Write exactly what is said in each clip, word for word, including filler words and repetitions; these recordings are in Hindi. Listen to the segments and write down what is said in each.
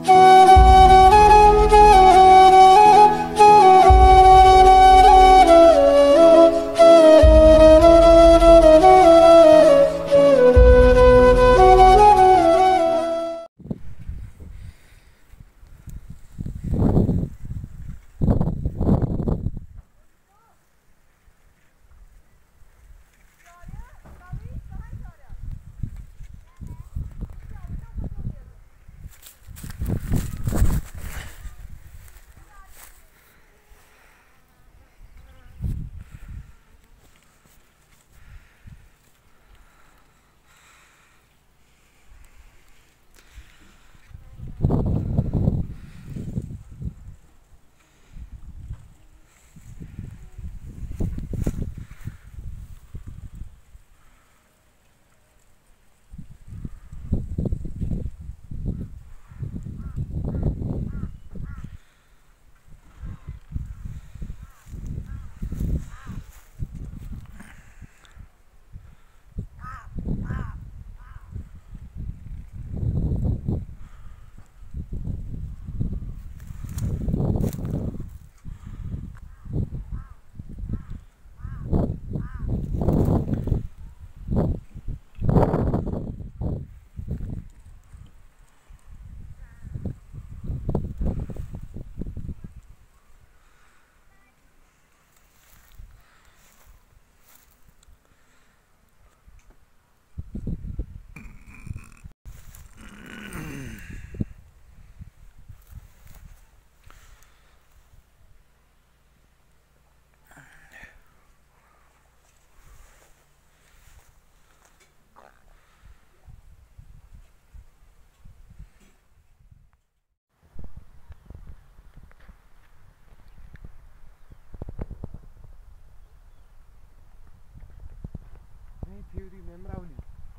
थ्योरी मेमोरावली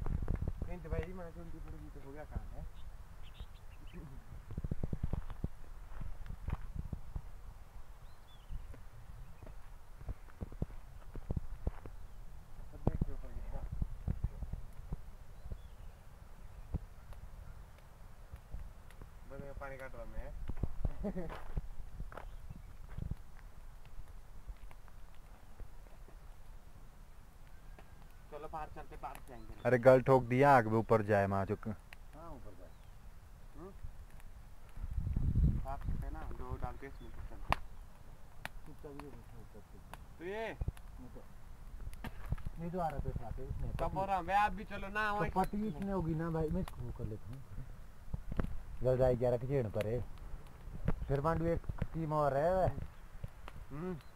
कहीं तो भाई मैं तो पूरी तो हो गया काम है। अब देखियो पर ये बने पानी काट रहा मैं चलो बाहर चलते बाहर जाएंगे। अरे गल ठोक दिया आग में ऊपर जाए माँ चुक। हाँ ऊपर जाए हम्म आप सकते ना दो डाल के इसमें चलते तो ये नहीं तो आ रहा था साथ इसमें कब हो रहा मैं आप भी चलो ना तो पट्टी इसमें होगी ना भाई मैं इसको कर लेता हूँ जल्द आई ग्यारह के जेड़ पर है फिर मांडू एक टीम और है। हम्म